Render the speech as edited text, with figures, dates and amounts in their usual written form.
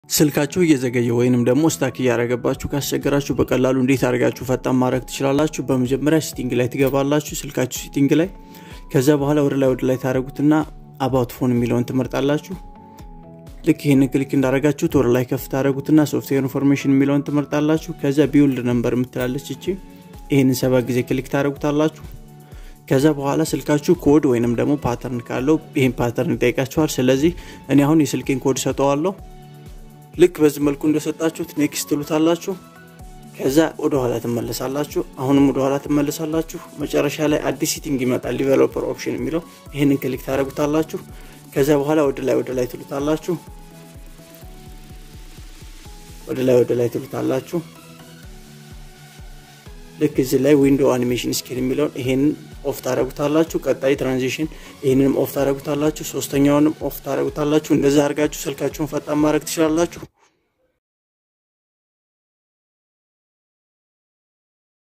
ስልካችሁ እየዘገየ ወይንም ደግሞ ስታክ ያረጋባችሁ ካስቸገራችሁ በቀላሉ እንዴት አርጋችሁ ፈጣን ማድረግ ትችላላችሁ በመጀመሪያ ሴቲንግ ላይ ትገባላችሁ ስልካችሁ ሴቲንግ ላይ ከዛ በኋላ ወደ ላይ ታረጉትና about phone የሚለውን ትመርጣላችሁ ልክ ይሄን ክሊክ እንዳረጋችሁት ወደ ላይ ከፍ ታረጉትና ሶፍትዌር ኢንፎርሜሽን የሚለውን ትመርጣላችሁ ከዛ ቢውልድ ነምበር የምትላለች እቺ ይሄንን 7 ጊዜ ክሊክ ታረጉታላችሁ ከዛ በኋላ ስልካችሁ ኮድ ወይንም ደግሞ ፓተርን ካለው ይሄን ፓተርን ይጠይቃችኋል ስለዚህ እኔ አሁን የስልኬን ኮድ ሰጠዋለሁ ልክ በዚህ መልኩ እንደሰጣችሁት ኔክስት ትሉታላችሁ ከዛ ወደ ኋላ ተመለሳላችሁ አሁንም ወደ ኋላ ተመለሳላችሁ መጨረሻ ላይ አዲስ ሴቲንግ ይመጣል ዲቨሎፐር ኦፕሽን የሚለው ይሄንን ክሊክ ታረጉታላችሁ ከዛ በኋላ ወደ ላይ ትሉታላችሁ ወደ ላይ ትሉታላችሁ ልክ እዚህ ላይ ዊንዶው አኒሜሽን ስኬል የሚለው ይሄንን ኦፍ ታረጉታላችሁ ቀጣይ ትራንዚሽን ይሄንንም ኦፍ ታረጉታላችሁ ሶስተኛውንም ኦፍ ታረጉታላችሁ እንደዛ አርጋችሁ ስልካችሁን ፈጣን ማድረግ ትችላላችሁ